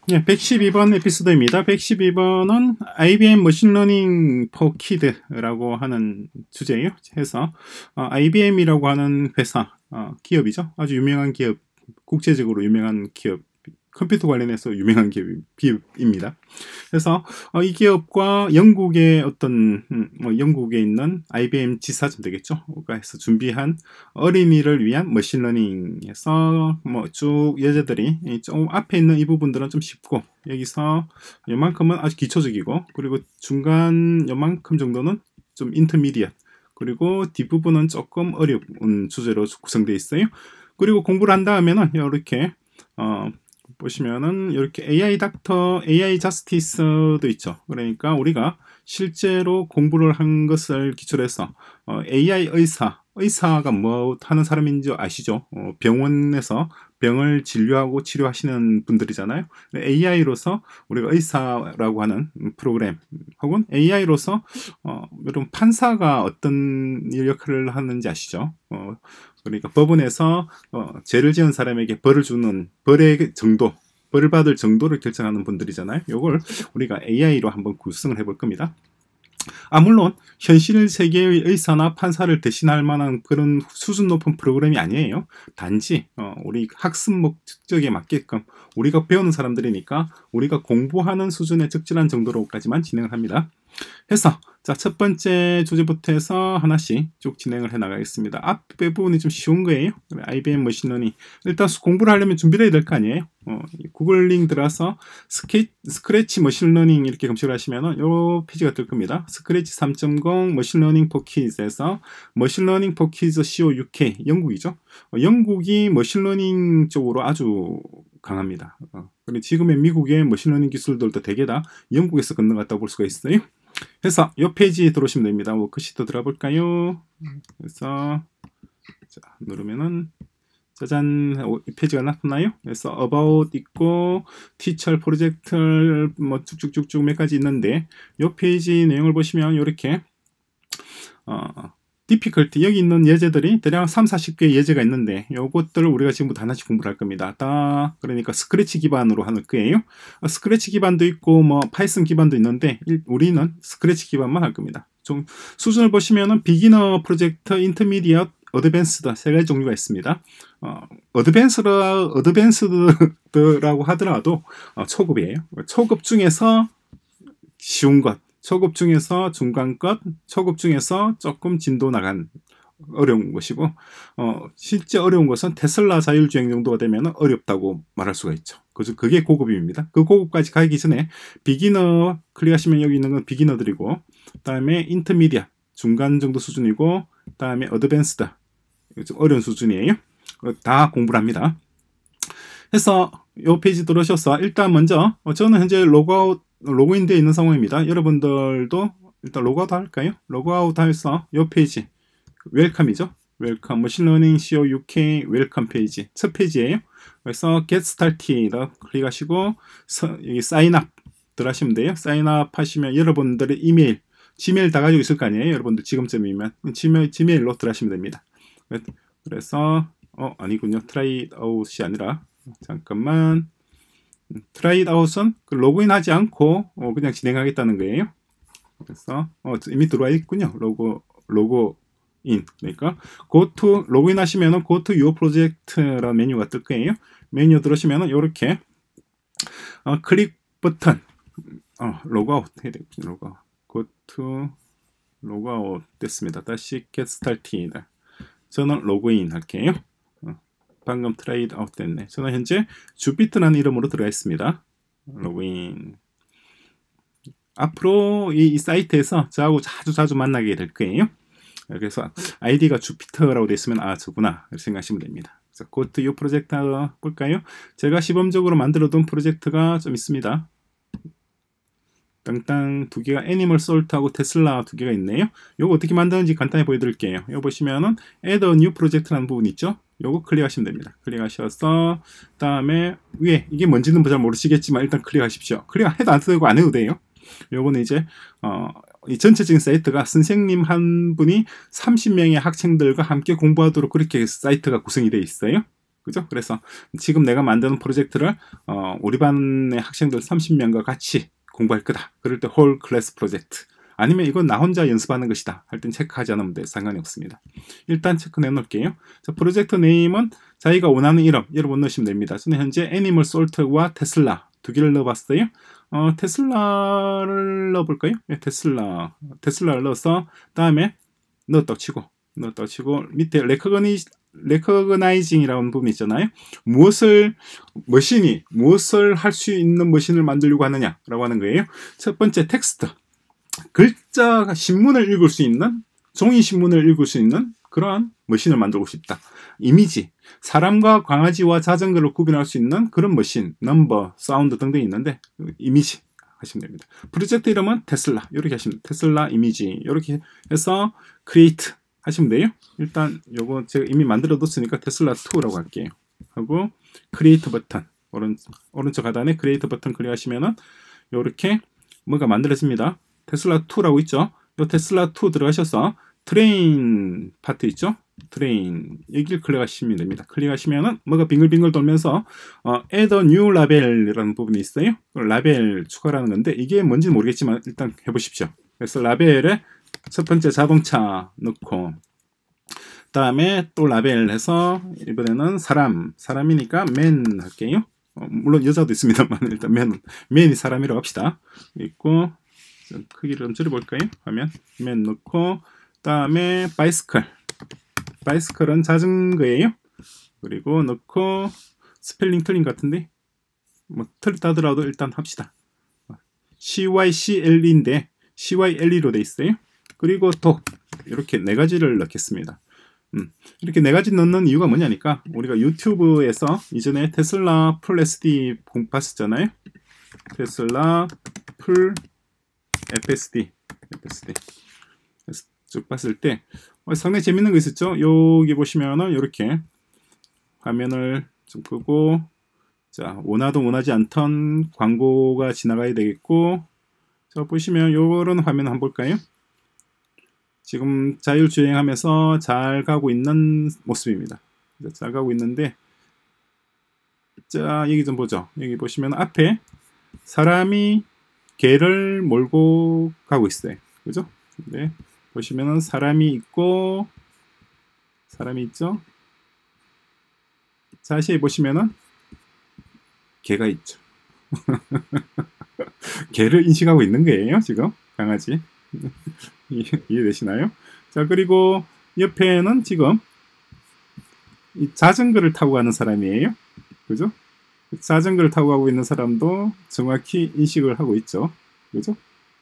네, 112번 에피소드입니다. 112번은 IBM 머신러닝 포 키드라고 하는 주제예요. 해서 IBM이라고 하는 회사, 기업이죠. 아주 유명한 기업, 국제적으로 유명한 기업, 컴퓨터 관련해서 유명한 기업입니다. 그래서 이 기업과 영국의 어떤 영국에 있는 IBM 지사쯤 되겠죠.가 해서 준비한 어린이를 위한 머신러닝에서 쭉 여자들이 좀 앞에 있는 이 부분들은 좀 쉽고 여기서 요만큼은 아주 기초적이고 그리고 중간 요만큼 정도는 좀 인터미디엇 그리고 뒷부분은 조금 어려운 주제로 구성되어 있어요. 그리고 공부를 한 다음에는 이렇게 보시면은 이렇게 AI 닥터, AI 자스티스도 있죠. 그러니까 우리가 실제로 공부를 한 것을 기초로 해서 AI 의사가 뭐 하는 사람인지 아시죠? 병원에서 병을 진료하고 치료하시는 분들이잖아요. AI로서 우리가 의사라고 하는 프로그램 혹은 AI로서 여러분 판사가 어떤 역할을 하는지 아시죠? 그러니까 법원에서 죄를 지은 사람에게 벌을 주는 벌의 정도, 벌을 받을 정도를 결정하는 분들이잖아요. 이걸 우리가 AI로 한번 구성을 해볼 겁니다. 물론 현실 세계의 의사나 판사를 대신할 만한 그런 수준 높은 프로그램이 아니에요. 단지 우리 학습 목적에 맞게끔 우리가 배우는 사람들이니까 우리가 공부하는 수준의 적절한 정도로까지만 진행을 합니다. 해서 자, 첫 번째 주제부터 해서 하나씩 쭉 진행을 해 나가겠습니다. 앞에 부분이 좀 쉬운 거예요. IBM 머신러닝 일단 공부를 하려면 준비를 해야 될 거 아니에요. 구글 링 들어서 스크래치 머신러닝 이렇게 검색을 하시면은 요 페이지가 뜰 겁니다. 스크래치 3.0 머신러닝 포 키즈에서 머신러닝 포 키즈 CO UK 영국이죠. 영국이 머신러닝 쪽으로 아주 강합니다. 그리고 지금의 미국의 머신러닝 기술들도 대개 다 영국에서 건너갔다고 볼 수가 있어요. 그래서 이 페이지에 들어오시면 됩니다. 워크시트 들어가 볼까요? 그래서 자, 누르면은 짜잔 이 페이지가 나타나요. 그래서 about 있고 teacher 프로젝트 뭐 쭉쭉쭉쭉 몇 가지 있는데 이 페이지 내용을 보시면 이렇게 difficulty 여기 있는 예제들이 대략 3-40개의 예제가 있는데 요것들을 우리가 지금부터 하나씩 공부를 할 겁니다. 그러니까 스크래치 기반으로 할 거예요. 스크래치 기반도 있고 뭐 파이썬 기반도 있는데 우리는 스크래치 기반만 할 겁니다. 좀 수준을 보시면은 비기너 프로젝트, 인터미디엇, 어드밴스드 세 가지 종류가 있습니다. 어드밴스드라고 하더라도 초급이에요. 초급 중에서 쉬운 것, 초급 중에서 중간 것, 초급 중에서 조금 진도 나간 어려운 것이고 실제 어려운 것은 테슬라 자율주행 정도가 되면 어렵다고 말할 수가 있죠. 그게 고급입니다. 그 고급까지 가기 전에 비기너 클릭하시면 여기 있는 건 비기너들이고 그 다음에 인터미디엇 중간 정도 수준이고 그 다음에 어드밴스드 좀 어려운 수준이에요. 다 공부를 합니다. 그래서 이 페이지 들어오셔서 일단 먼저 저는 현재 로그인 되어 있는 상황입니다. 여러분들도 일단 로그아웃 할까요? 로그아웃 해서 이 페이지 웰컴이죠. 웰컴 머신러닝 CO UK 웰컴 페이지 첫 페이지예요. 그래서 get started 클릭하시고 여기 사인업 들어가시면 돼요. 사인업 하시면 여러분들의 이메일 지메일 다 가지고 있을 거 아니에요. 여러분들 지금쯤이면 지메일로 들어가시면 됩니다. 그래서 아니군요. 트라이 아웃이 아니라 잠깐만 트라이 아웃은 로그인 하지 않고 그냥 진행하겠다는 거예요. 그래서 이미 들어와 있군요. 로그인 그러니까 go to 로그인 하시면은 go to your project라는 메뉴가 뜰 거예요. 메뉴 들어오시면은 이렇게 클릭 버튼 로그아웃 해야 되겠군요. 로그아웃 go to 로그아웃 됐습니다. 다시 get started 저는 로그인 할게요. 방금 트레이드 아웃 됐네. 저는 현재 주피터라는 이름으로 들어가 있습니다. 로그인. 앞으로 이 사이트에서 저하고 자주 만나게 될 거예요. 그래서 아이디가 주피터라고 되어 있으면 저구나 이렇게 생각하시면 됩니다. 그래서 고트 이 프로젝트 볼까요? 제가 시범적으로 만들어둔 프로젝트가 좀 있습니다. 땅땅 두 개가 애니멀 솔트하고 테슬라 두 개가 있네요. 요거 어떻게 만드는지 간단히 보여드릴게요. 이거 보시면은 add a new project라는 부분 있죠? 요거 클릭하시면 됩니다. 클릭하셔서 다음에 위에 이게 뭔지는 잘 모르시겠지만 일단 클릭하십시오. 클릭해도 안 되고 안 해도 돼요. 요거는 이제 이 전체적인 사이트가 선생님 한 분이 30명의 학생들과 함께 공부하도록 그렇게 사이트가 구성이 되어 있어요. 그죠? 그래서 지금 내가 만드는 프로젝트를 우리 반의 학생들 30명과 같이 공부할 거다. 그럴 때 홀 클래스 프로젝트. 아니면 이건 나 혼자 연습하는 것이다. 할 땐 체크하지 않으면 돼. 상관이 없습니다. 일단 체크 내놓을게요. 자, 프로젝트 네임은 자기가 원하는 이름, 여러분 넣으시면 됩니다. 저는 현재 애니멀 솔트와 테슬라 두 개를 넣어봤어요. 테슬라를 넣어볼까요? 네, 테슬라를 넣어서 다음에 넣었다고 치고 밑에 레커그나이징이라는 부분이 있잖아요. 무엇을 할 수 있는 머신을 만들려고 하느냐라고 하는 거예요. 첫 번째 텍스트. 글자 신문을 읽을 수 있는, 종이 신문을 읽을 수 있는 그러한 머신을 만들고 싶다. 이미지, 사람과 강아지와 자전거를 구분할 수 있는 그런 머신, 넘버, 사운드 등등 있는데 이미지 하시면 됩니다. 프로젝트 이름은 테슬라, 이렇게 하시면 됩니다. 테슬라 이미지 이렇게 해서 크리에이트 하시면 돼요. 일단 요거 제가 이미 만들어 뒀으니까 테슬라 2라고 할게요. 하고 크리에이트 버튼, 오른쪽 하단에 크리에이트 버튼 클릭하시면은 요렇게 뭐가 만들어집니다. 테슬라 2라고 있죠. 요 테슬라 2 들어가셔서 트레인 파트 있죠. 트레인 여기를 클릭하시면 됩니다. 클릭하시면은 뭐가 빙글빙글 돌면서 add a new label이라는 부분이 있어요. 라벨 추가라는 건데 이게 뭔지는 모르겠지만 일단 해보십시오. 그래서 라벨에 첫 번째 자동차 넣고 다음에 또 라벨 해서 이번에는 사람이니까 man 할게요. 물론 여자도 있습니다만 일단 man이 사람이라고 합시다. 있고 크기를 좀 줄여볼까요? 하면 man 넣고 다음에 바이스클은 자전거예요. 그리고 넣고 스펠링 틀린 것 같은데 뭐 틀리다 하더라도 일단 합시다. CYCLE인데 CYLE로 돼 있어요. 그리고 독 이렇게 네 가지를 넣겠습니다. 이렇게 네 가지 넣는 이유가 뭐냐니까 우리가 유튜브에서 이전에 테슬라 풀 SD 봤었잖아요. 테슬라 풀 FSD 쭉 봤을 때 상당히 재밌는 거 있었죠. 여기 보시면은 이렇게 화면을 좀 끄고 자 원하든 원하지 않던 광고가 지나가야 되겠고 자 보시면 요런 화면 한번 볼까요? 지금 자율주행하면서 잘 가고 있는 모습입니다. 잘 가고 있는데 자 여기 좀 보죠. 여기 보시면 앞에 사람이 개를 몰고 가고 있어요. 그죠? 네. 보시면은 사람이 있고 사람이 있죠? 자세히 보시면은 개가 있죠. 개를 인식하고 있는 거예요, 지금. 강아지. 이해되시나요? 자, 그리고 옆에는 지금 이 자전거를 타고 가는 사람이에요. 그죠? 자전거를 타고 가고 있는 사람도 정확히 인식을 하고 있죠. 그죠?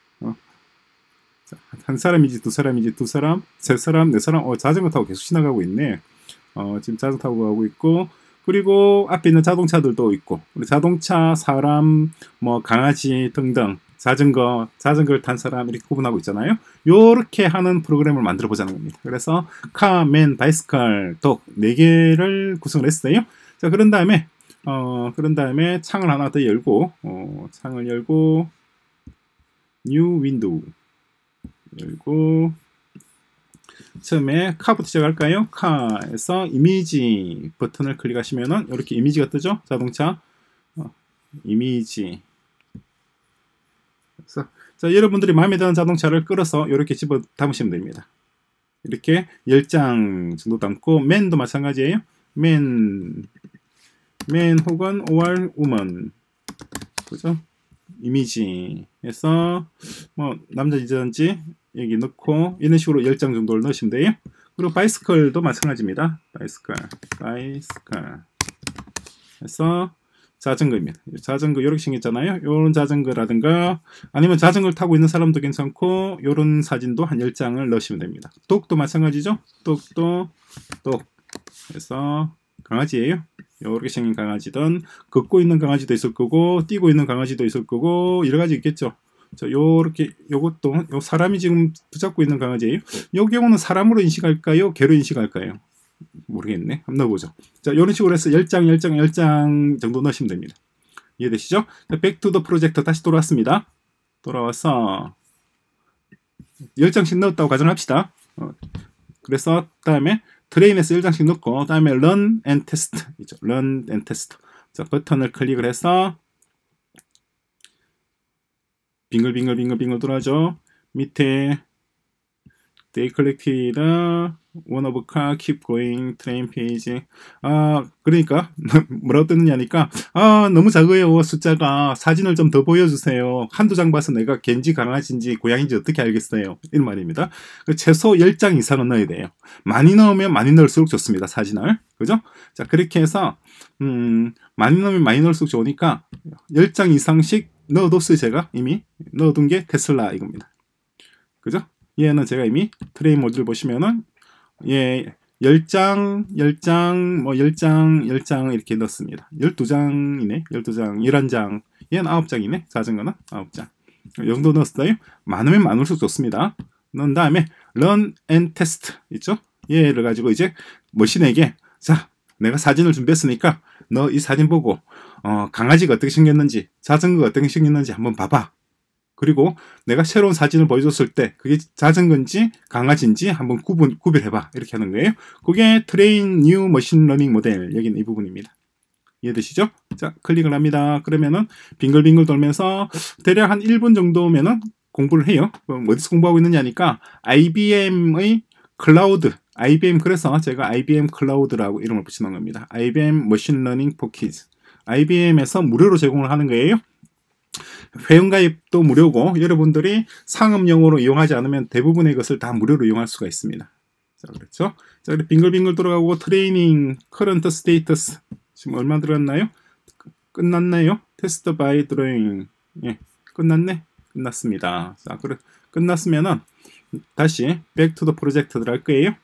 자, 한 사람이지, 두 사람이지, 두 사람, 세 사람, 네 사람, 자전거 타고 계속 지나가고 있네. 지금 자전거 타고 가고 있고, 그리고 앞에 있는 자동차들도 있고, 우리 자동차, 사람, 뭐, 강아지 등등, 자전거를 탄 사람 이렇게 구분하고 있잖아요. 요렇게 하는 프로그램을 만들어 보자는 겁니다. 그래서 카, 맨, 바이스클, 독 4개를 구성을 했어요. 자, 그런 다음에 창을 하나 더 열고, 창을 열고, 뉴 윈도우 열고, 처음에 카부터 시작할까요? 카에서 이미지 버튼을 클릭하시면은 이렇게 이미지가 뜨죠? 자동차 이미지. 그래서 자, 여러분들이 마음에 드는 자동차를 끌어서 이렇게 집어 담으시면 됩니다. 이렇게 10장 정도 담고 맨도 마찬가지예요. 맨 혹은 or woman 그죠? 이미지에서 뭐 남자이든지 여기 넣고 이런 식으로 10장 정도를 넣으시면 돼요. 그리고 바이스클도 마찬가지입니다. 바이스클 해서 자전거입니다. 자전거 이렇게 생겼잖아요. 이런 자전거라든가 아니면 자전거를 타고 있는 사람도 괜찮고 이런 사진도 한 10장을 넣으시면 됩니다. 독도 마찬가지죠. 독 해서 강아지예요. 이렇게 생긴 강아지든 걷고 있는 강아지도 있을 거고 뛰고 있는 강아지도 있을 거고 여러 가지 있겠죠. 자, 요렇게 요것도 요 사람이 지금 붙잡고 있는 강아지예요. 요 경우는 사람으로 인식할까요? 개로 인식할까요? 모르겠네. 한번 넣어보죠. 자, 이런 식으로 해서 10장 정도 넣으시면 됩니다. 이해되시죠? Back to the project 다시 돌아왔습니다. 돌아와서 10장씩 넣었다고 가정합시다. 그래서 다음에 트레인에서 1장씩 넣고 다음에 run and test 있죠. run and test. 자, 버튼을 클릭을 해서 빙글빙글 돌아죠. 밑에 they collected one of car keep going train page. 그러니까 뭐라고 뜨느냐니까 너무 작아요. 숫자가 사진을 좀 더 보여주세요. 한두 장 봐서 내가 갠지 강아지인지 고양이인지 어떻게 알겠어요. 이런 말입니다. 최소 10장 이상은 넣어야 돼요. 많이 넣으면 많이 넣을수록 좋습니다. 사진을. 그죠? 자, 그렇게 해서 많이 넣으면 많이 넣을수록 좋으니까 10장 이상씩 넣어뒀어요. 제가 이미 넣어둔 게 테슬라 이겁니다. 그죠? 얘는 제가 이미 트레인 모듈 보시면은 10장, 10장 이렇게 넣었습니다. 12장이네. 12장, 11장. 얘는 9장이네. 자전거는 9장. 이 정도 넣었어요. 많으면 많을수록 좋습니다. 넣은 다음에 run and test 있죠? 얘를 가지고 이제 머신에게 자, 내가 사진을 준비했으니까 너 이 사진 보고 강아지가 어떻게 생겼는지, 자전거가 어떻게 생겼는지 한번 봐봐. 그리고 내가 새로운 사진을 보여줬을 때 그게 자전거인지 강아지인지 한번 구별해봐. 이렇게 하는 거예요. 그게 트레인 뉴 머신 러닝 모델. 여기는 이 부분입니다. 이해되시죠? 자, 클릭을 합니다. 그러면은 빙글빙글 돌면서 대략 한 1분 정도면은 공부를 해요. 어디서 공부하고 있느냐니까 IBM의 클라우드. IBM 그래서 제가 IBM 클라우드라고 이름을 붙이는 겁니다. IBM 머신 러닝 포 키즈. IBM에서 무료로 제공을 하는 거예요. 회원가입도 무료고 여러분들이 상업용으로 이용하지 않으면 대부분의 것을 다 무료로 이용할 수가 있습니다. 자, 그렇죠? 자, 빙글빙글 돌아가고 트레이닝 커런트 스테이터스 지금 얼마 들었나요? 끝났나요? 테스트 바이 드로잉. 예, 끝났네? 끝났습니다. 자, 그래 끝났으면은 다시 백 투 더 프로젝트 들어갈 거예요.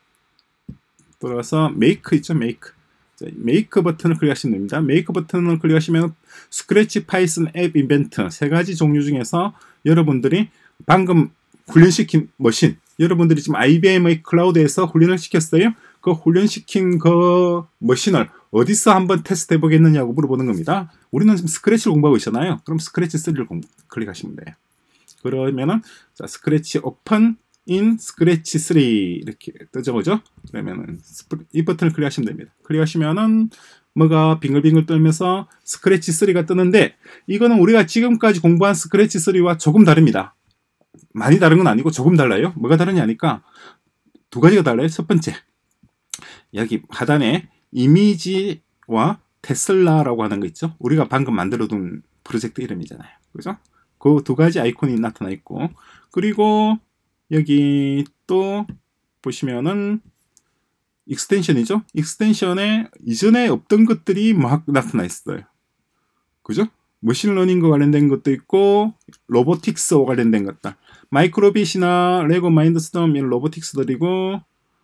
돌아와서 메이크 있죠? 메이크 버튼을 클릭하시면 됩니다. 메이크 버튼을 클릭하시면 스크래치 파이썬 앱 이벤트 세 가지 종류 중에서 여러분들이 방금 훈련시킨 머신, 여러분들이 지금 IBM의 클라우드에서 훈련을 시켰어요. 그 훈련시킨 그 머신을 어디서 한번 테스트 해보겠느냐고 물어보는 겁니다. 우리는 지금 스크래치를 공부하고 있잖아요. 그럼 스크래치 3를 클릭하시면 돼요. 그러면은 자, 스크래치 오픈 in 스크래치 3 이렇게 뜨죠, 그죠? 그러면은 이 버튼을 클릭하시면 됩니다. 클릭하시면은 뭐가 빙글빙글 뜨면서 스크래치 3가 뜨는데 이거는 우리가 지금까지 공부한 스크래치 3와 조금 다릅니다. 많이 다른 건 아니고 조금 달라요. 뭐가 다르냐니까 두 가지가 달라요. 첫 번째, 여기 하단에 이미지와 테슬라라고 하는 거 있죠? 우리가 방금 만들어둔 프로젝트 이름이잖아요. 그죠? 그 두 가지 아이콘이 나타나 있고, 그리고 여기 또 보시면은 익스텐션이죠? 익스텐션에 이전에 없던 것들이 막 나타나 있어요. 그죠? 머신러닝과 관련된 것도 있고 로보틱스와 관련된 것들, 마이크로빗이나 레고 마인드스톰 이런 로보틱스들이고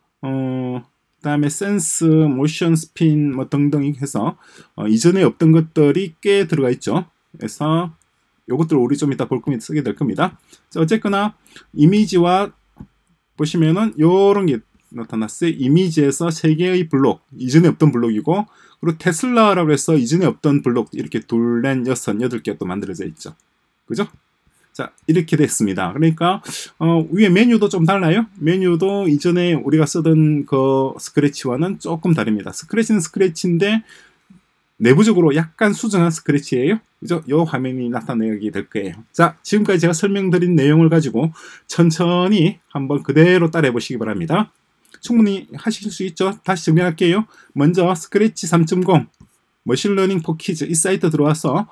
그다음에 센스, 모션, 스핀 뭐 등등 해서 이전에 없던 것들이 꽤 들어가 있죠. 그래서 요것들 우리 좀 이따 볼 겁니다. 쓰게 될 겁니다. 자, 어쨌거나 이미지와 보시면은 요런 게 나타났어요. 이미지에서 3개의 블록, 이전에 없던 블록이고, 그리고 테슬라라고 해서 이전에 없던 블록 이렇게 둘, 넷, 여섯, 8개 또 만들어져 있죠. 그죠? 자, 이렇게 됐습니다. 그러니까 위에 메뉴도 좀 달라요. 메뉴도 이전에 우리가 쓰던 그 스크래치와는 조금 다릅니다. 스크래치는 스크래치인데 내부적으로 약간 수정한 스크래치예요. 그죠? 이 화면이 나타나게 될 거예요. 자, 지금까지 제가 설명드린 내용을 가지고 천천히 한번 그대로 따라해 보시기 바랍니다. 충분히 하실 수 있죠? 다시 정리할게요. 먼저 스크래치 3.0 머신러닝 포 키즈 이 사이트 들어와서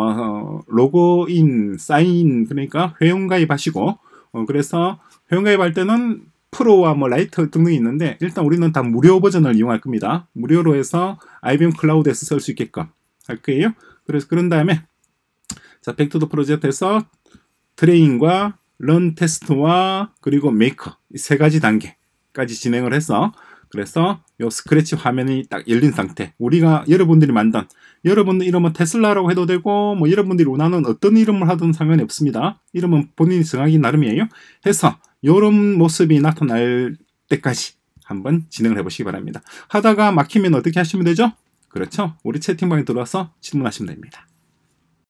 로그인, 사인, 그러니까 회원가입 하시고 그래서 회원가입할 때는 프로와 뭐 라이트 등등이 있는데 일단 우리는 다 무료 버전을 이용할 겁니다. 무료로 해서 IBM 클라우드에서 쓸 수 있게끔 할 거예요. 그래서 그런 다음에 자, 백투더 프로젝트에서 트레인과 런 테스트와 그리고 메이커 이 세 가지 단계까지 진행을 해서 그래서 요 스크래치 화면이 딱 열린 상태, 우리가 여러분들이 만든 여러분들 이름은 테슬라라고 해도 되고 뭐 여러분들이 원하는 어떤 이름을 하든 상관이 없습니다. 이름은 본인이 정하기 나름이에요. 해서 요런 모습이 나타날 때까지 한번 진행을 해보시기 바랍니다. 하다가 막히면 어떻게 하시면 되죠? 그렇죠. 우리 채팅방에 들어와서 질문하시면 됩니다.